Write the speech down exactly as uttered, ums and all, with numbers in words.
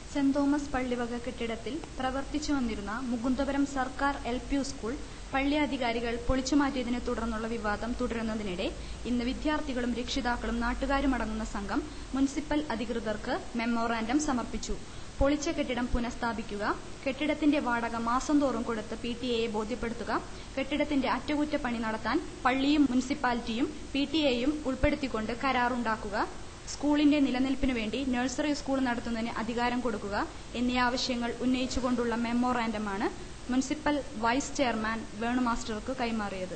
Saint Thomas പള്ളിവക കെട്ടിടത്തിൽ പ്രവർത്തിച്ചു വന്നിരുന്ന മുകുന്ദപുരം സർക്കാർ എൽ പി സ്കൂൾ പള്ളി അധികാരികൾ പൊളിച്ചുമാറ്റിയതിനെ തുടർന്നുള്ള വിവാദം തുടരുന്നതിനിടെ ഇന്ന് വിദ്യാർത്ഥികളും രക്ഷിതാക്കളും നാട്ടുകാരുമടങ്ങുന്ന സംഘം മുനിസിപ്പൽ അധികൃതർക്ക് മെമ്മോറാണ്ടം സമർപ്പിച്ചു. പൊളിച്ച കെട്ടിടം പുനഃസ്ഥാപിക്കുക, കെട്ടിടത്തിന്റെ വാടക മാസം തോറും കൊടുത്ത് പി ടി എയെ ബോധ്യപ്പെടുത്തുക, കെട്ടിടത്തിന്റെ അറ്റകുറ്റപ്പണി നടത്താൻ പള്ളിയും മുനിസിപ്പാലിറ്റിയും പി ടി എയും ഉൾപ്പെടുത്തിക്കൊണ്ട് കരാറുണ്ടാക്കുക, സ്കൂളിന്റെ നിലനിൽപ്പിനു വേണ്ടി നഴ്സറി സ്കൂൾ നടത്തുന്നതിന് അധികാരം കൊടുക്കുക എന്നീ ആവശ്യങ്ങൾ ഉന്നയിച്ചുകൊണ്ടുള്ള മെമ്മോറാണ്ടമാണ് മുനിസിപ്പൽ വൈസ് ചെയർമാൻ വേണു മാസ്റ്റർക്ക് കൈമാറിയത്.